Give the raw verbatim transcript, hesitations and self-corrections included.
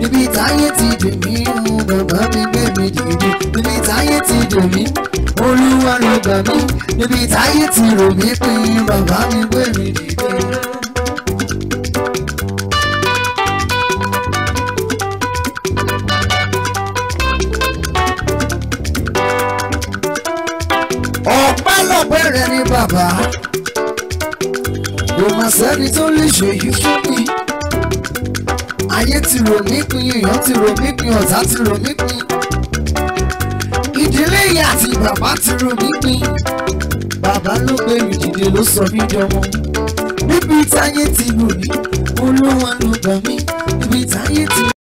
níbi táyé ti dùn mí mú bàbá mi gbé mi dìde níbi táyé ti dùn mí olúwa ló gbà mí níbi táyé ti rò mí pín bàbá mi gbé mi dìde. ọpẹ́lọpẹ́ rẹ ní bàbá kò má sẹ́ni tó lè ṣèyí fún mi ayé ti rò mí pin èèyàn ti rò mí pin ọ̀tá ti rò mí pin ìdílé ìyá àti bàbá ti rò mí pin bàbá ló gbé mi dìde ló sọ mí dọmọ níbi táyé ti rò mí olúwa ló gbà mí níbi táyé ti.